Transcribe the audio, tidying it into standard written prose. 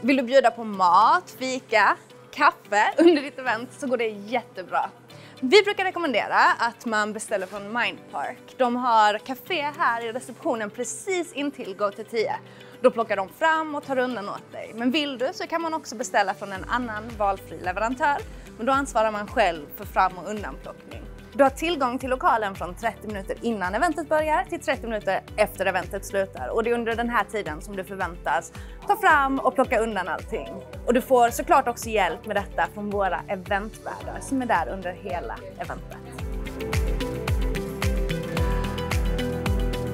Vill du bjuda på mat, fika, kaffe under ditt event så går det jättebra. Vi brukar rekommendera att man beställer från Mindpark. De har café här i receptionen precis intill Go to 10. Då plockar de fram och tar undan åt dig. Men vill du så kan man också beställa från en annan valfri leverantör. Men då ansvarar man själv för fram- och undanplockning. Du har tillgång till lokalen från 30 minuter innan eventet börjar till 30 minuter efter eventet slutar. Och det är under den här tiden som du förväntas ta fram och plocka undan allting. Och du får såklart också hjälp med detta från våra eventvärdar som är där under hela eventet.